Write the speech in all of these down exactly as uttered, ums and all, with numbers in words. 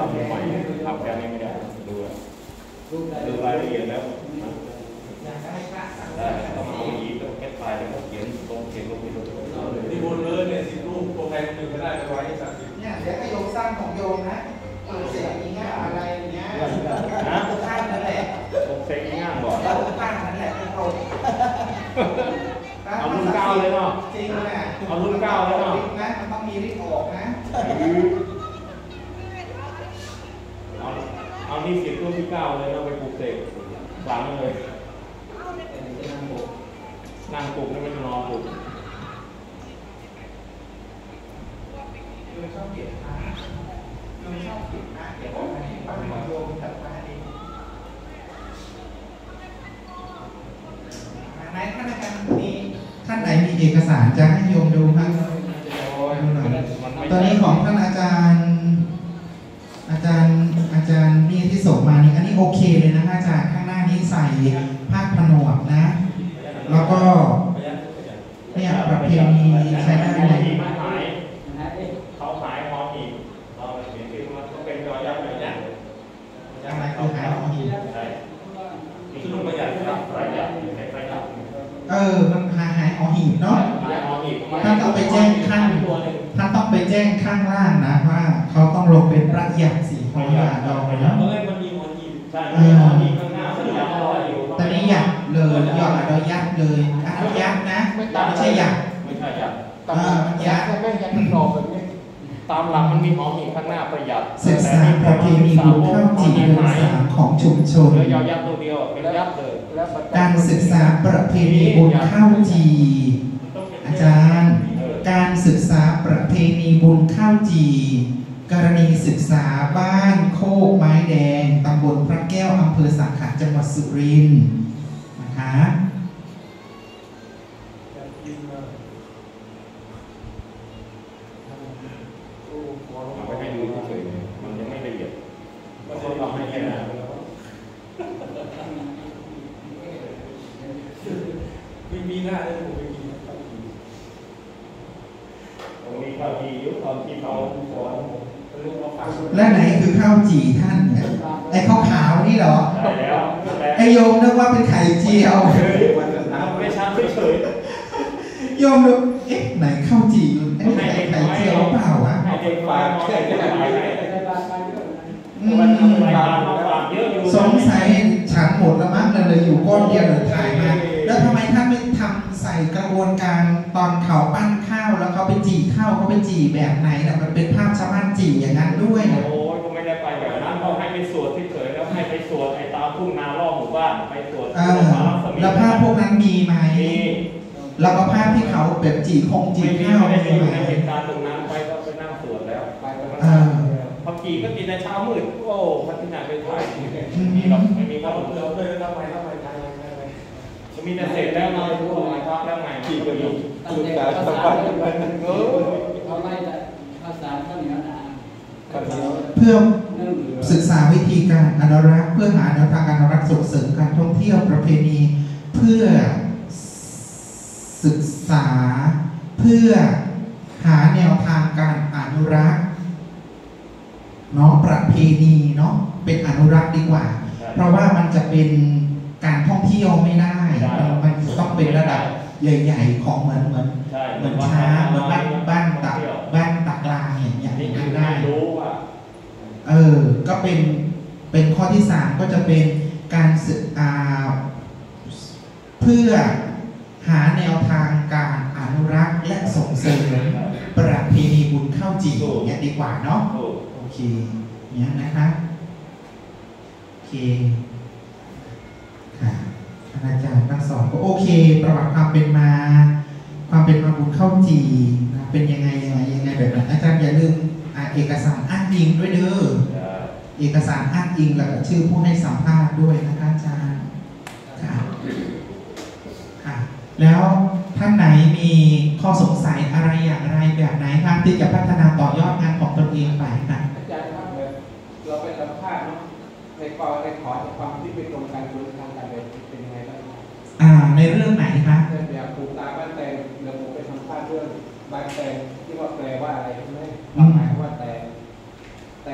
ำใหม่ทำแค่นี้ไม่ได้ดูดูรายละเอียดแล้วได้ต้องเอาอีกต้องแก้ไขแล้วก็เขียนตรงเขียนลงไปดูที่บนเลยเนี่ยสิบรูปตัวใครคนหนึ่งก็ได้ไปไว้สักสิบเนี่ยเดี๋ยวก็โยมสร้างของโยมนะเออเสียงอย่างเงี้ยอะไรอย่างเงี้ยนะข้างนั่นแหละผมเซ็งง่ายบ่อยข้างนั่นแหละเป็นโปรเอารุ่นเก้าเลยเนาะจริงเลยเอารุ่นเก้าเลยเนาะนะมันต้องมีริบออกนะเอาเอานี่สิบรุ่นที่เก้าเลยเนาะไปปลูกเสกหลังเลยนั่งปลูกนี่ไม่นอนปลูกโยมชอบเก็บนะโยมชอบเก็บนะเดี๋ยวผมให้ป้าโยมจัดการเองไหนท่านอาจารย์มีท่านไหนมีเอกสารจะให้โยมดูครับตอนนี้ของท่านอาจารย์อาจารย์อาจารย์นี่ที่ส่งมานี่อันนี้โอเคเลยนะอาจารย์ข้างหน้านี้ใส่ผ้าผนวกนะแล้วก็เนี่ยประเพณีใช้ได้เลยเขาขายหอหีบเราเห็นที่มันก็เป็นยอยักษ์เลยนะอะไรคือหายหอหีบใช่ที่ลุงประหยัดครับประหยัดในประหยัดเออมันหายหายหอหีบเนาะท่านต้องไปแจ้งข้างท่านต้องไปแจ้งข้างล่างนะว่าเขาต้องลงเป็นประหยัดสีหอหยาดองนะเฮ้ยมันมีหอหีบใช่หอหีบข้างหน้าสัญญาร้อยอยู่ตอนนี้หยัดเลยหยอดเรายัดเลยอันยัดนะไม่ใช่หยัดไม่ใช่หยัดอ่ามันยัดไม่ยัดมันหลอกแบบนี้ตามหลักมันมีหอหีบข้างหน้าประหยัดศึกษาประเพณีบุญข้าวจี่เดือนสามของชุมชนเลยยอยัดตัวเดียวเป็นยัดเลยการศึกษาประเพณีบุญข้าวจี่อาจารย์การศึกษาประเพณีบุญข้าวจี่กรณีศึกษาบ้านโคกไม้แดงตำบลพระแก้วอำเภอสังขะจังหวัดสุรินทร์นะคะเอาไปให้ดูเฉยๆมันยังไม่ละเอียดมันจะทำให้แค่นั้นไม่มีหน้าเลยผมไม่มีตรงนี้ข้าวจียุคตอนที่เขาสอนและไหนคือข้าวจี่ท่านเนี่ยไอ้ข้าวขาวนี่เหรอใช่แล้วไอ้โยมนึกว่าเป็นไข่เจียวไม่ชัดไม่เฉยโยมนึกเอ๊ะไหนข้าวจี่ไอ้ไข่ไข่เจียวเปล่าวะให้เด็กฝากแค่ไหนสงสัยฉันหมดละมั้งเลยอยู่ก้อนเดียวเลยถ่ายมาแล้วทำไมท่านไม่ทำใส่กระบวนการตอนเขาปั้นข้าวแล้วเขาไปจี่ข้าวเขาไปจี่แบบไหนน่ะมันเป็นภาพชาวบ้านจี่อย่างนั้นด้วยนะโอ้ยก็ไม่ได้ไปแบบนั้นเขาให้ไปสวดที่เฉยแล้วให้ไปสวดไอ้ตาทุ่งนารอบหมู่บ้านไปสวดแล้วภาพพวกนั้นมีไหมแล้วก็ภาพที่เขาแบบจี่คงจี่ข้าวไม่ได้อยู่ในเหตุการณ์ตรงนั้นไปก็ไปนั่งสวดแล้วไปพอจี่ก็จี่ในเช้ามืดโอ้พัฒนาไปถ่ายมีหรอกไม่มีก็เราเลยทำไมทำไมทำไมจะมีแต่เสร็จแล้วเราพูดอะไรครับแล้วไงจี่ก็อยู่ตั้งแต่ภาษาเออเขาไล่ภาษาข้าวเหนียวนะเพื่อศึกษาวิธีการอนุรักษ์เพื่อหาแนวทางการอนุรักษ์ส่งเสริมการท่องเที่ยวประเพณีเพื่อศึกษาเพื่อหาแนวทางการอนุรักษ์เนาะประเพณีเนาะเป็นอนุรักษ์ดีกว่าเพราะว่ามันจะเป็นการท่องเที่ยวไม่ได้มันต้องเป็นระดับใหญ่ๆของเหมือนเหมือนเหมือนช้าเหมือนบ้านบ้านตักบ้านตักลางอย่างเงี้ยไม่ได้เออก็เป็นเป็นข้อที่สามก็จะเป็นการศึกษาเพื่อหาแนวทางการอนุรักษ์และส่งเสริมประเพณีบุญข้าวจี่เนี่ยดีกว่าเนาะโอเคเนี่ยนะคะโอเคค่ะอาจารย์นักสอนก็โอเคประวัติความเป็นมาความเป็นมาบุญข้าวจี่นะเป็นยังไงยังไงยังไงแบบนั้นอาจารย์อย่าลืมเอกสารอ้างอิงด้วยเด้อเอกสารอ้างอิงแล้วก็ชื่อผู้ให้สัมภาษณ์ด้วยนะคะอาจารย์ค่ะค่ะแล้วท่านไหนมีข้อสงสัยอะไรอย่างไรแบบไหนครับที่จะพัฒนาต่อยอดงานของตนเองไปค่ะอาจารย์ครับเราไปสัมภาษณ์เนาะในกอในขอความที่เป็นตรงกันบริการการเดินเป็นยังไงบ้างอ่าในเรื่องไหนคะเรื่องแบบปลูกตาบ้านแตงเราไปสัมภาษณ์เรื่องบ้านแตงที่ว่าแปลว่าอะไรใช่ไหมความหมายว่าแต่แต่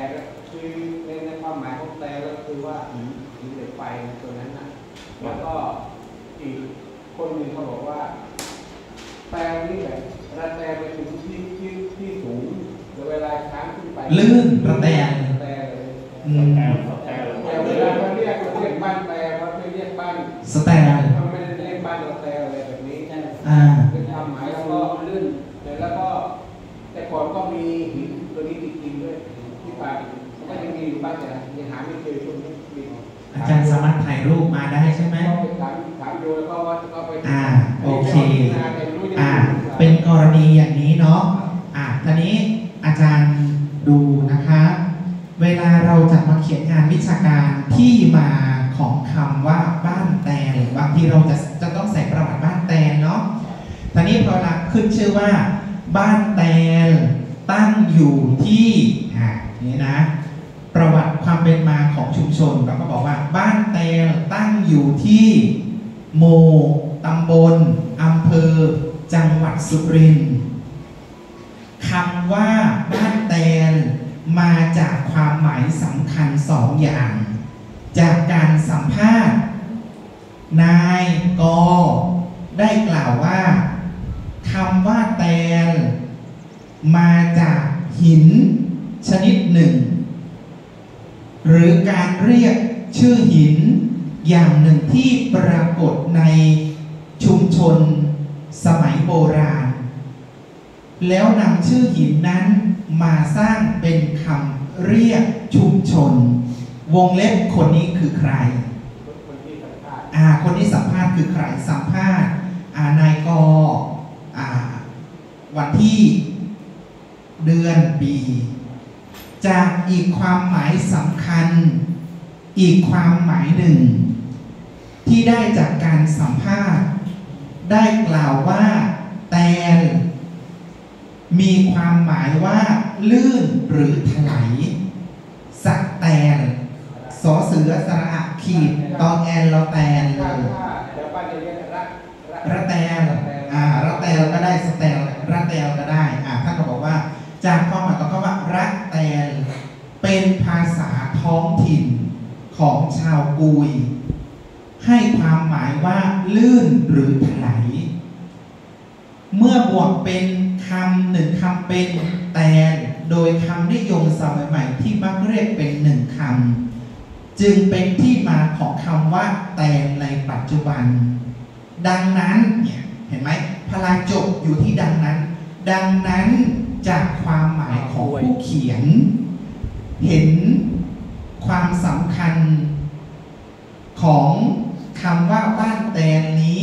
คือในในความหมายของแต่ก็คือว่าหินหินเหล็กไฟตัวนั้นนะแล้วก็อีกคนหนึ่งเขาบอกว่าแต่นี่แบบระแตไปถึงที่ที่ที่สูงเวลาช้างขึ้นไปลื่นระแตงแต่เลยอืมแต่แต่แต่เวลาเขาเรียกเขาเรียกบ้านแต่เขาไม่เรียกบ้านสแตนเขาไม่ได้เรียกบ้านระแตอะไรแบบนี้อ่าเป็นความหมายแล้วก็ลื่นแล้วก็แต่ก่อนก็มีหินตัวนี้จริงๆด้วยที่ป่าก็ยังมีอยู่บ้างแต่ยังหาไม่เจอช่วงนี้มีอาจารย์สามารถถ่ายรูปมาได้ใช่ไหมก็ไปถามถามโยแล้วก็ว่าก็ไปอ่าโอเคอ่าเป็นกรณีอย่างนี้เนาะอ่าทีนี้อาจารย์ดูนะคะ เวลาเราจะมาเขียนงานวิชาการที่มาของคำว่าบ้านแตนบางทีเราจะจะต้องใส่ประวัติบ้านแตนเนาะทีนี้พอเราขึ้นชื่อว่าบ้านแตนตั้งอยู่ที่อ่านี่นะประวัติความเป็นมาของชุมชนเราก็บอกว่าบ้านแตนตั้งอยู่ที่หมู่ตำบลอำเภอจังหวัดสุรินทร์คำว่าบ้านแตนมาจากความหมายสำคัญสองอย่าง จากการสัมภาษณ์นายกได้กล่าวว่าคำว่าแตนมาจากหินชนิดหนึ่งหรือการเรียกชื่อหินอย่างหนึ่งที่ปรากฏในชุมชนสมัยโบราณแล้วนำชื่อหินนั้นมาสร้างเป็นคำเรียกชุมชนวงเล็บคนนี้คือใครคนที่สัมภาษณ์อ่าคนที่สัมภาษณ์คือใครสัมภาษณ์อ่านายกอ่าวันที่เดือนปีจากอีกความหมายสำคัญอีกความหมายหนึ่งที่ได้จากการสัมภาษณ์ได้กล่าวว่าแตนมีความหมายว่าลื่นหรือถลายสักแตนสอเสือสระอะขีดตอแอนลอแตนเลยเดี๋ยวป้าจะเรียกระระแตนอ่าระแตนก็ได้สแตนระแตนก็ได้อ่าท่านก็บอกว่าจากความหมายของคำว่าระแตนเป็นภาษาท้องถิ่นของชาวกุยให้ความหมายว่าลื่นหรือถลายเมื่อบวกเป็นคำหนึ่งคำเป็นแตนโดยคำนิยมสมัยใหม่ที่มักเรียกเป็นหนึ่งคำจึงเป็นที่มาของคำว่าแตนในปัจจุบันดังนั้นเนี่ยเห็นไหมพลาจบอยู่ที่ดังนั้นดังนั้นจากความหมายของผู้เขียนเห็นความสำคัญของคำว่าบ้านแตนนี้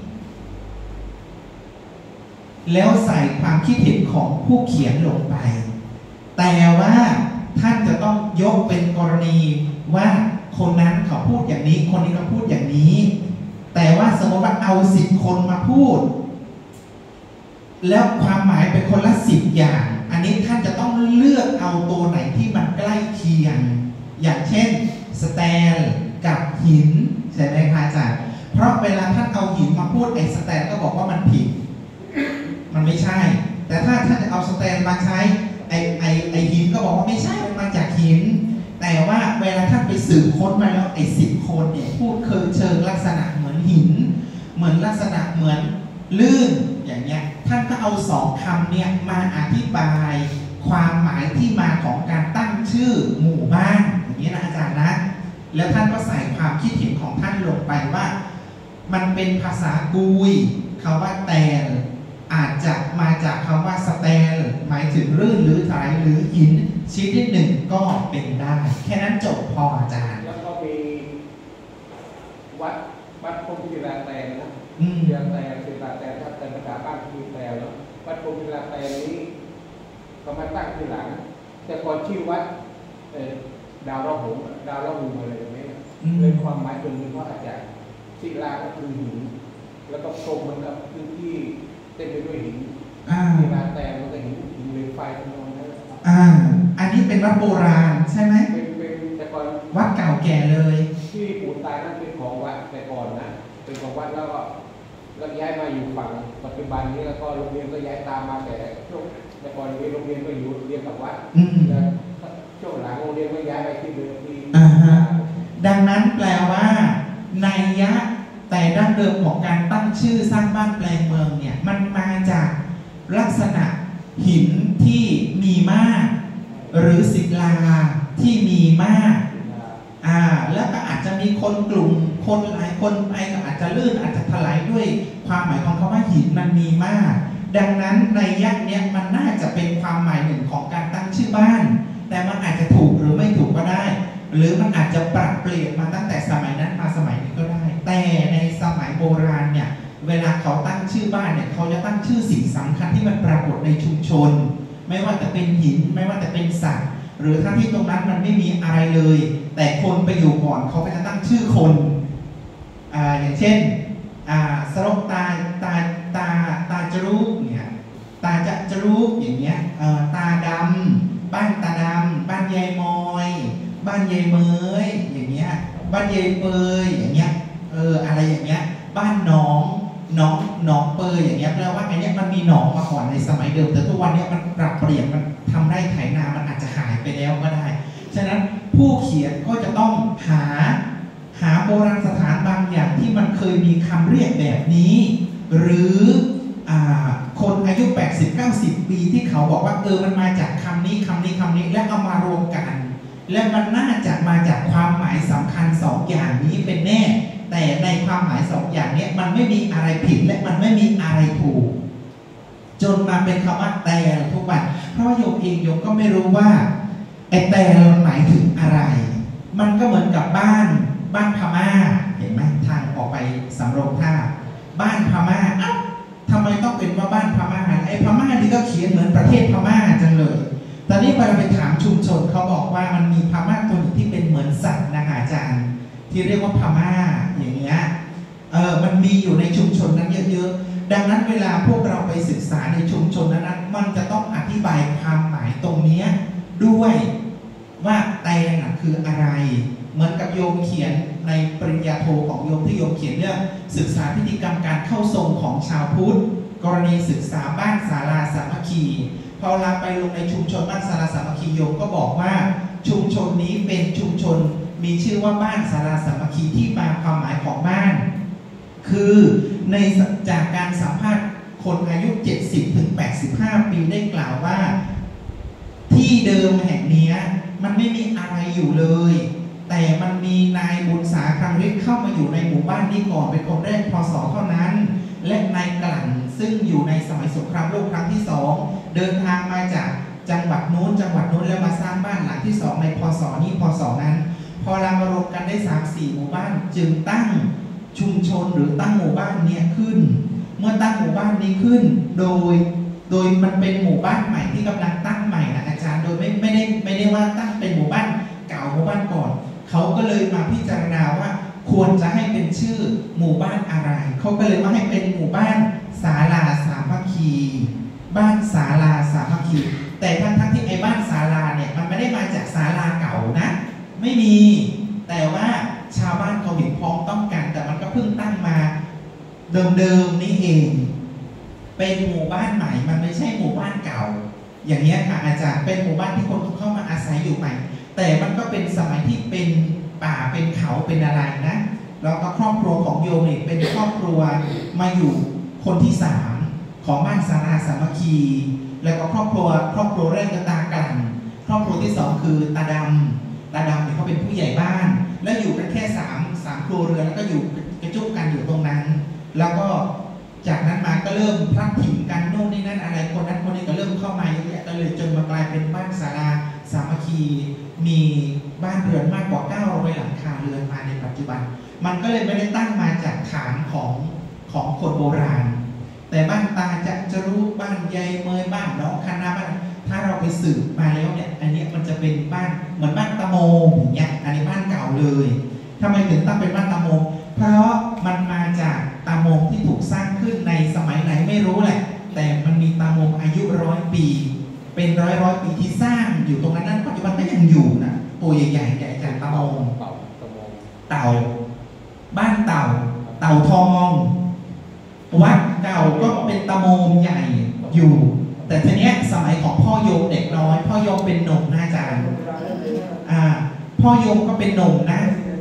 แล้วใส่ความคิดเห็นของผู้เขียนลงไปแต่ว่าท่านจะต้องยกเป็นกรณีว่าคนนั้นเขาพูดอย่างนี้คนนี้เขาพูดอย่างนี้แต่ว่าสมมติว่าเอาสิบคนมาพูดแล้วความหมายเป็นคนละสิบอย่างอันนี้ท่านจะต้องเลือกเอาตัวไหนที่มันใกล้เคียงอย่างเช่นสแตนกับหินใช่ไหมคะอาจารย์เพราะเวลาท่านเอาหินมาพูดไอ้สแตนก็บอกว่ามันผิดมันไม่ใช่แต่ถ้าท่านจะเอาสแตนมาใช้ไอ้ไอ้ไอ้หินก็บอกว่าไม่ใช่มันมาจากหินแต่ว่าเวลาท่านไปสืบค้นมาแล้วไอ้สิบคนเนี่ยพูดเคิงเชิงลักษณะเหมือนหินเหมือนลักษณะเหมือนลื่นอย่างเงี้ยท่านก็เอาสองคำเนี่ยมาอธิบายความหมายที่มาของการตั้งชื่อหมู่บ้านอย่างนี้นะอาจารย์นะแล้วท่านก็ใส่ความคิดเห็นของท่านลงไปว่ามันเป็นภาษากุยคำว่าแตนอาจจะมาจากคำว่าสแตนหมายถึงลื่นหรือถลายหรือหินชนิดหนึ่งก็เป็นได้แค่นั้นจบพออาจารย์แล้วก็มีวัดวัดพรหมศิลาแตนนะอืมศิลาแตนศิลาแตนถ้าเป็นภาษาบ้านคือแตนแล้ววัดพรหมศิลาแตนนี้ก็มาตั้งทีหลังแต่ก่อนชื่อวัดดาวระหงดาวระหุงอะไรแบบนี้เลยความหมายจนมีว่าอาจารย์ศิลาก็คือหินแล้วก็พรหมมันก็พื้นที่เต็มไปด้วยหินศิลาแตนมันก็หินหินเหล็กไฟทั้งนั้นนะอ่าอันนี้เป็นวัดโบราณใช่ไหมเป็นเป็นแต่ก่อนวัดเก่าแก่เลยที่ปู่ตายนั่นเป็นของวัดแต่ก่อนนะเป็นของวัดแล้วก็แล้วย้ายมาอยู่ฝั่งปัจจุบันนี้แล้วก็โรงเรียนก็ย้ายตามมาแต่ช่วงแต่ก่อนเรียนโรงเรียนก็อยู่เรียนกับวัดแล้วช่วงหลังโรงเรียนก็ดังนั้นแปลว่านัยยะแต่ดั้งเดิมของการตั้งชื่อสร้างบ้านแปลงเมืองเนี่ยมันมาจากลักษณะหินที่มีมากหรือศิลาที่มีมากอ่าแล้วก็อาจจะมีคนกลุ่มคนหลายคนไปก็อาจจะลื่นอาจจะถลายด้วยความหมายของคำว่าหินมันมีมากดังนั้นในยักษ์เนี้ยมันน่าจะเป็นความหมายหนึ่งของการตั้งชื่อบ้านแต่มันอาจจะถูกหรือไม่ถูกก็ได้หรือมันอาจจะปรับเปลี่ยนมาตั้งแต่สมัยนั้นมาสมัยนี้ก็ได้แต่ในสมัยโบราณเนี่ยเวลาเขาตั้งชื่อบ้านเนี่ยเขาจะตั้งชื่อสิ่งสำคัญที่มันปรากฏในชุมชนไม่ว่าจะเป็นหินไม่ว่าจะเป็นสัตว์หรือถ้าที่ตรงนั้นมันไม่มีอะไรเลยแต่คนไปอยู่ก่อนเขาก็จะตั้งชื่อคนอ่าอย่างเช่นอ่าสรกตาตาตาตาจรูกเนี่ยตาจะจรูกอย่างเงี้ยเอ่อตาดำบ้านตาดำบ้านยายมอยบ้านยายเมยอย่างเงี้ยบ้านยายเปยอย่างเงี้ยเอออะไรอย่างเงี้ยบ้านน้องน้องน้องเปยอย่างเงี้ยแปลว่าไอ้เนี้ยมันมีหนองมาก่อนในสมัยเดิมแต่ทุกวันนี้มันปรับเปลี่ยนมันทำไร่ไถนามันอาจจะหายไปแล้วก็ได้ฉะนั้นผู้เขียนก็จะต้องหาหาโบราณสถานบางอย่างที่มันเคยมีคำเรียกแบบนี้หรืออ่าคนอายุ แปดสิบ เก้าสิบ ปีที่เขาบอกว่าเออมันมาจากคำนี้คำนี้คำนี้แล้วเอามารวมกันและมันน่าจะมาจากความหมายสำคัญสองอย่างนี้เป็นแน่แต่ในความหมายสองอย่างนี้มันไม่มีอะไรผิดและมันไม่มีอะไรถูกจนมาเป็นคำว่าแต่ทุกวันเพราะว่าโยมเองโยมก็ไม่รู้ว่าไอ้แต่มันหมายถึงอะไรมันก็เหมือนกับบ้านบ้านพม่าเห็นไหมทางออกไปสำโรงท่าบ้านพม่าเอ้าทำไมต้องเป็นว่าบ้านพม่าไอ้พม่านี่ก็เขียนเหมือนประเทศพม่าจังเลยตอนนี้ไปไปถามชุมชนเขาบอกว่ามันมีพม่าตัวหนึ่งที่เป็นเหมือนสัตว์นะอาจารย์ที่เรียกว่าพม่าอย่างเงี้ยเออมันมีอยู่ในชุมชนนั้นเยอะๆดังนั้นเวลาพวกเราไปศึกษาในชุมชนนั้นมันจะต้องอธิบายความหมายตรงนี้ด้วยว่าแตงคืออะไรเหมือนกับโยมเขียนในปริญญาโทของโยมที่โยมเขียนเรื่องศึกษาพิธีกรรมการเข้าทรงของชาวพุทธกรณีศึกษาบ้านศาลาสามัคคีพอเราไปลงในชุมชนบ้านศาลาสามัคคีโยมก็บอกว่าชุมชนนี้เป็นชุมชนมีชื่อว่าบ้านศาลาสามัคคีที่มาความหมายของบ้านคือในจากการสัมภาษณ์คนอายุ เจ็ดสิบถึงแปดสิบห้า ปีได้กล่าวว่าที่เดิมแห่งนี้มันไม่มีอะไรอยู่เลยแต่มันมีนายบุญสาครังฤทธิ์เข้ามาอยู่ในหมู่บ้านนี้ก่อนเป็นคนแรกพศเท่านั้นและนายกลั่นซึ่งอยู่ในสมัยสงครามโลกครั้งที่สองเดินทางมาจากจังหวัดนู้นจังหวัดนู้นแล้วมาสร้างบ้านหลังที่สองในพศนี้พศนั้นพอเรามารวมกันได้ สามสี่ หมู่บ้านจึงตั้งชุมชนหรือตั้งหมู่บ้านนี้ขึ้นเมื่อตั้งหมู่บ้านนี้ขึ้นโดยโดยมันเป็นหมู่บ้านใหม่ที่กำลังตั้งใหม่นะอาจารย์โดยไม่ไม่ได้ไม่ได้ว่าตั้งเป็นหมู่บ้านเก่าหมู่บ้านก่อนเขาก็เลยมาพิจารณาว่าควรจะให้เป็นชื่อหมู่บ้านอะไรเขาก็เลยมาให้เป็นหมู่บ้านศาลาสามัคคีบ้านศาลาสามัคคีแต่ทั้งทั้งที่ไอ้บ้านศาลาเนี่ยมันไม่ได้มาจากศาลาเก่านะไม่มีแต่ว่าชาวบ้านเขาเห็นพ้องต้องกันแต่มันก็เพิ่งตั้งมาเดิมๆนี่เองเป็นหมู่บ้านใหม่มันไม่ใช่หมู่บ้านเก่าอย่างนี้ค่ะอาจารย์เป็นหมู่บ้านที่คนเข้ามาอาศัยอยู่ใหม่แต่มันก็เป็นสมัยที่เป็นป่าเป็นเขาเป็นอะไรนะแล้วก็ครอบครัวของโยมเนี่ยเป็นครอบครัวมาอยู่คนที่สามของบ้านศาลาสามัคคีแล้วก็ครอบครัวครอบครัวแรกก็ตากันครอบครัวที่สองคือตาดำตาดำเนี่ยเขาเป็นผู้ใหญ่บ้านแล้วอยู่กันแค่สามสามครัวเรือนแล้วก็อยู่กระจุกกันอยู่ตรงนั้นแล้วก็จากนั้นมาก็เริ่มพลัดถิ่นกันโน่นนี่นั่นอะไรคนนั้นคนนี้ก็เริ่มเข้ามาเยอะแยะก็เลยจนมากลายเป็นบ้านศาลาสามัคคีมีบ้านเรือนมากกว่าเก้าร้อยหลังคาเรือนมาในปัจจุบันมันก็เลยไม่ได้ตั้งมาจากฐานของของคนโบราณแต่บ้านตาจะจะรู้บ้านยายเมยบ้านน้องคณะบ้านถ้าเราไปสืบมาแล้วเนี่ยอันนี้มันจะเป็นบ้านเหมือนบ้านตะโมอย่างเงี้ยอันนี้บ้านเก่าเลยทำไมถึงตั้งเป็นบ้านตะโมเพราะมันมาจากตามงที่ถูกสร้างขึ้นในสมัยไหนไม่รู้แหละแต่มันมีตามงอายุร้อยปีเป็นร้อยร้อยปีที่สร้างอยู่ตรงนั้นนั้นปัจจุบันก็ยังอยู่นะตัวใหญ่ๆใหญ่จากตามงเต่าเต่าบ้านเต่าเต่าทองวัดเก่าก็เป็นตามงใหญ่อยู่แต่ทีเนี้ยสมัยของพ่อโยมเด็กน้อยพ่อโยมเป็นหนุ่มนะอาจารย์อ่าพ่อโยมก็เป็นหนุ่มนะ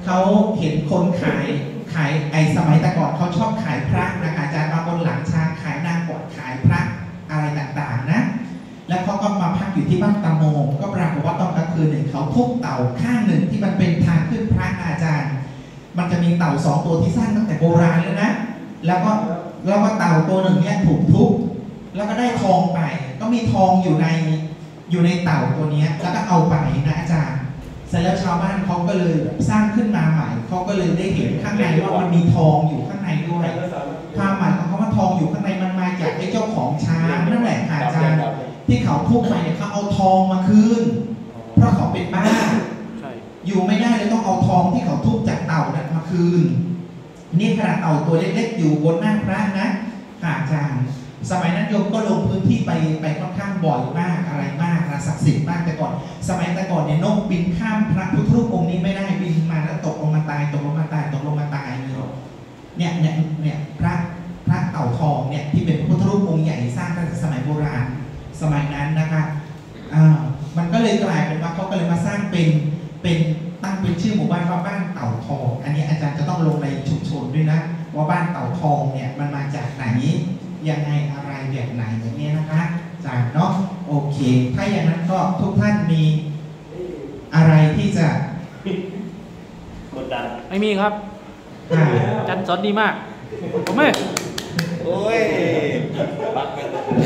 เขาเห็นคนขายขายไอ้สมัยแต่ก่อนเขาชอบขายพระนะคะอาจารย์มาบนหลังช้างขายนางกวักขายพระอะไรต่างๆนะแล้วเขาก็มาพักอยู่ที่บ้านตะโมก็ปรากฏว่าตอนกลางคืนเนี่ยเขาทุบเต่าข้างหนึ่งที่มันเป็นทางขึ้นพระอาจารย์มันจะมีเต่าสองตัวที่สร้างตั้งแต่โบราณแล้วนะแล้วก็แล้วก็เต่าตัวหนึ่งเนี่ยถูกทุบแล้วก็ได้ทองไปก็มีทองอยู่ในอยู่ในเต่าตัวนี้แล้วก็เอาไปนะอาจารย์เสร็จแล้วชาวบ้านเขาก็เลยสร้างขึ้นมาใหม่เขาก็เลยได้เห็นข้างในว่ามันมีทองอยู่ข้างในด้วยความหมายของคำว่าทองอยู่ข้างในมันมาจากไอ้เจ้าของช้างนั่นแหละอาจารย์ที่เขาทุบไปเนี่ยเขาเอาทองมาคืนเพราะเขาเป็นบ้าอยู่ไม่ได้เลยต้องเอาทองที่เขาทุบจากเต่านั้นมาคืนนี่ขนาดเต่าตัวเล็กๆอยู่บนหน้าพระนะอาจารย์สมัยนั้นโยมก็ลงพื้นที่ไปไปค่อนข้างบ่อยมากอะไรมากนะศักดิ์สิทธิ์มากแต่ก่อนสมัยแต่ก่อนเนี่ยนกบินข้ามพระพุทธรูปองค์นี้ไม่ได้บินมาแล้วตกลงมาตายตกลงมาตายตกลงมาตายเลยเนี่ยเนี่ยเนี่ยพระพระเต่าทองเนี่ยที่เป็นพุทธรูปองค์ใหญ่สร้างตั้งแต่สมัยโบราณสมัยนั้นนะคะอ่ามันก็เลยกลายเป็นว่าเขาก็เลยมาสร้างเป็นเป็นตั้งเป็นชื่อหมู่บ้านว่าบ้านเต่าทองอันนี้อาจารย์จะต้องลงในชุมชนด้วยนะว่าบ้านเต่าทองเนี่ยมันมาจากไหนยังไงอะไรแบบไหนอย่างนี้นะคะอาจารย์เนาะโอเคถ้าอย่างนั้นก็ทุกท่านมีอะไรที่จะกดดันไม่มีครับจันสอนดีมากผมไม่โอ้ยปักกัน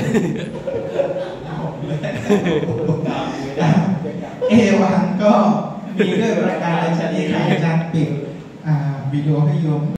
เอวังก็มีเรื่องประการอะไรชนิดใครอาจารย์ปิดวิดีโอให้โยม